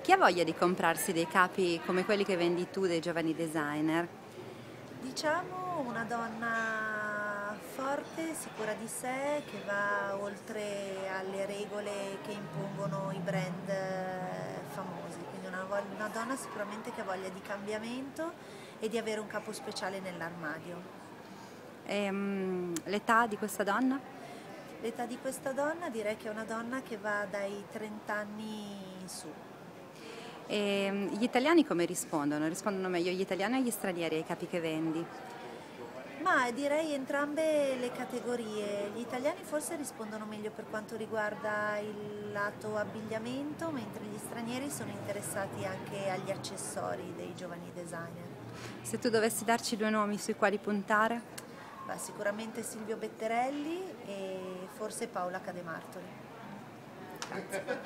Chi ha voglia di comprarsi dei capi come quelli che vendi tu dei giovani designer? Diciamo una donna forte, sicura di sé, che va oltre alle regole che impongono i brand famosi, quindi una donna sicuramente che ha voglia di cambiamento e di avere un capo speciale nell'armadio. L'età di questa donna? L'età di questa donna direi che è una donna che va dai 30 anni in su. Gli italiani come rispondono? Rispondono meglio gli italiani o gli stranieri ai capi che vendi? Ma direi entrambe le categorie. Gli italiani forse rispondono meglio per quanto riguarda il lato abbigliamento, mentre gli stranieri sono interessati anche agli accessori dei giovani designer. Se tu dovessi darci due nomi sui quali puntare? Beh, sicuramente Silvio Betterelli e forse Paola Cademartoli. Grazie.